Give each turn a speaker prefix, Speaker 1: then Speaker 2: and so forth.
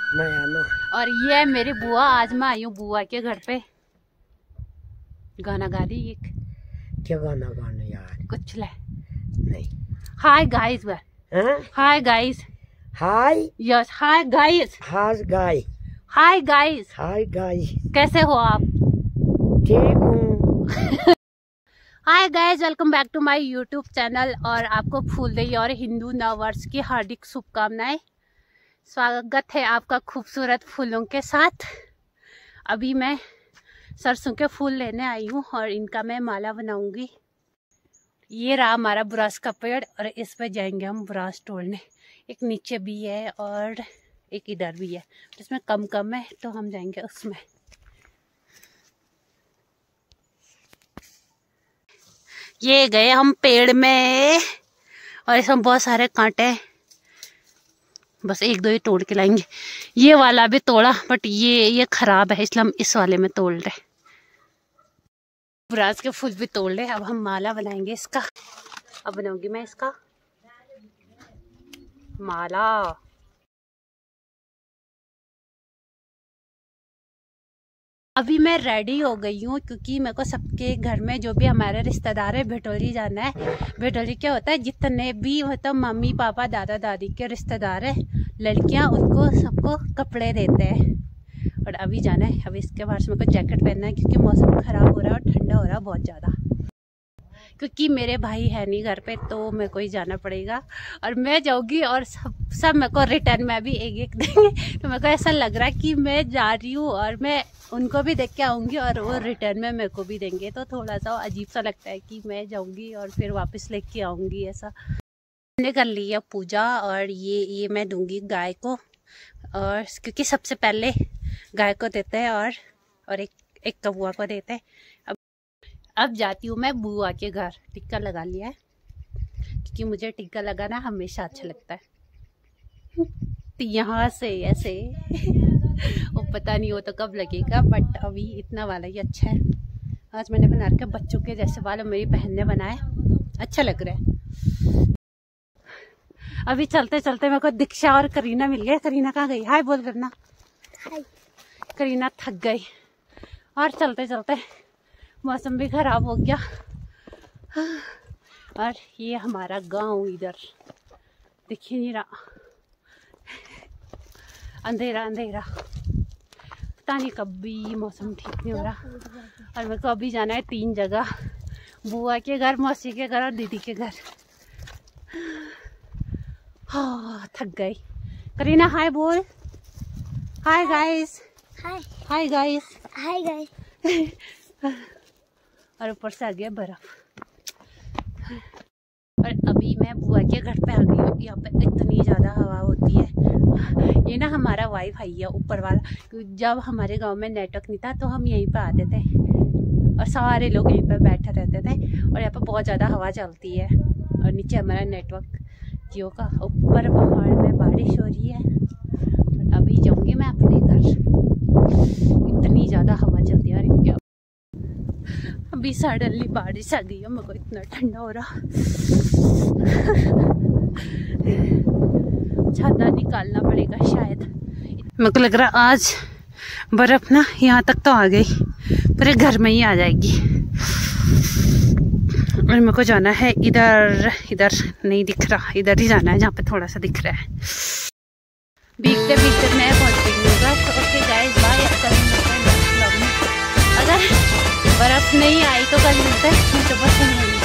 Speaker 1: और ये है मेरी बुआ। आज मैं आई हूँ बुआ के घर पे। गाना गा रही एक।
Speaker 2: क्या गाना गाना यार?
Speaker 1: कुछ ले
Speaker 2: नहीं।
Speaker 1: Hi guys. Hi guys.
Speaker 2: Hi.
Speaker 1: Yes hi guys.
Speaker 2: Hi guy.
Speaker 1: Hi guys.
Speaker 2: Hi guy.
Speaker 1: कैसे हो आप?
Speaker 2: ठीक हूँ।
Speaker 1: Hi guys, welcome back to my YouTube channel. और आपको फूलदेई और हिंदू नव वर्ष की हार्दिक शुभकामनाएं। स्वागत है आपका खूबसूरत फूलों के साथ। अभी मैं सरसों के फूल लेने आई हूँ और इनका मैं माला बनाऊंगी। ये रहा हमारा बुरास का पेड़ और इस पे जाएंगे हम बुरास तोड़ने। एक नीचे भी है और एक इधर भी है, जिसमें कम कम है तो हम जाएंगे उसमें। ये गए हम पेड़ में और इसमें बहुत सारे कांटे हैं। बस एक दो ही तोड़ के लाएंगे। ये वाला भी तोड़ा बट ये खराब है, इसलिए हम इस वाले में तोड़ रहे। बुरास के फूल भी तोड़ रहे। अब हम माला बनाएंगे इसका। अब बनाऊंगी मैं इसका माला। अभी मैं रेडी हो गई हूँ क्योंकि मेरे को सबके घर में जो भी हमारे रिश्तेदार है भटोली जाना है। भटोली क्या होता है, जितने भी मतलब मम्मी पापा दादा दादी के रिश्तेदार है लड़कियाँ, उनको सबको कपड़े देते हैं और अभी जाना है। अभी इसके बाद मेरे को जैकेट पहनना है क्योंकि मौसम खराब हो रहा है और ठंडा हो रहा है बहुत ज़्यादा। क्योंकि मेरे भाई है नहीं घर पे तो मेरे को ही जाना पड़ेगा और मैं जाऊंगी और सब मेरे को रिटर्न में भी एक एक देंगे। तो मेरे को ऐसा लग रहा है कि मैं जा रही हूँ और मैं उनको भी देख के आऊँगी और वो रिटर्न में मेरे को भी देंगे। तो थोड़ा सा अजीब सा लगता है कि मैं जाऊँगी और फिर वापस लेके आऊँगी। ऐसा मैंने कर लिया पूजा और ये मैं दूँगी गाय को, और क्योंकि सबसे पहले गाय को देते हैं और एक कौवा को देते हैं। अब जाती हूँ मैं बुआ के घर। टिक्का लगा लिया है क्योंकि मुझे टिक्का लगाना हमेशा अच्छा लगता है। तो यहाँ से ऐसे वो पता नहीं हो तो कब लगेगा, बट अभी इतना वाला ही अच्छा है। आज मैंने बना रखा बच्चों के जैसे वाला मेरी बहन ने बनाए, अच्छा लग रहा है। अभी चलते चलते मेरे को दीक्षा और करीना मिल गया। करीना कहाँ गई? हाय बोल करना। हाय। करीना थक गई और चलते चलते मौसम भी खराब हो गया। और ये हमारा गांव इधर देखिए नहीं रहा, अंधेरा अंधेरा। पता नहीं कब भी मौसम ठीक नहीं हो रहा। और मेरे को अभी जाना है 3 जगह, बुआ के घर, मौसी के घर और दीदी के घर। हाँ थक गई। करीना हाय बोल। Hi guys. Hi. Hi guys. Hi guys. और ऊपर से आ गया बर्फ। और अभी मैं बुआ के घर पे आ गई हूँ। यहाँ पे इतनी ज़्यादा हवा होती है। ये ना हमारा वाईफाई है ऊपर वाला। जब हमारे गांव में नेटवर्क नहीं था तो हम यहीं पे आते थे और सारे लोग यहीं पे बैठे रहते थे। और यहाँ पे बहुत ज़्यादा हवा चलती है और नीचे हमारा नेटवर्क जियो का। ऊपर पहाड़ में बारिश हो रही है और अभी जाऊँगी मैं अपने घर। इतनी ज़्यादा हवा चलती है। और अभी सडनली बारिश आ गई है। मेरे को इतना ठंडा हो रहा। छाता निकालना पड़ेगा शायद। मेरे को लग रहा आज बर्फ ना यहाँ तक तो आ गई, पूरे घर में ही आ जाएगी। और मेरे को जाना है इधर नहीं दिख रहा, इधर ही जाना है जहाँ पे थोड़ा सा दिख रहा है। भीगते भीगते मैं पहुँच गई हूँ। तो ओके गाइस बाय। अगर बर्फ नहीं आई तो कल मिलते हैं। मुझे पसंद नहीं।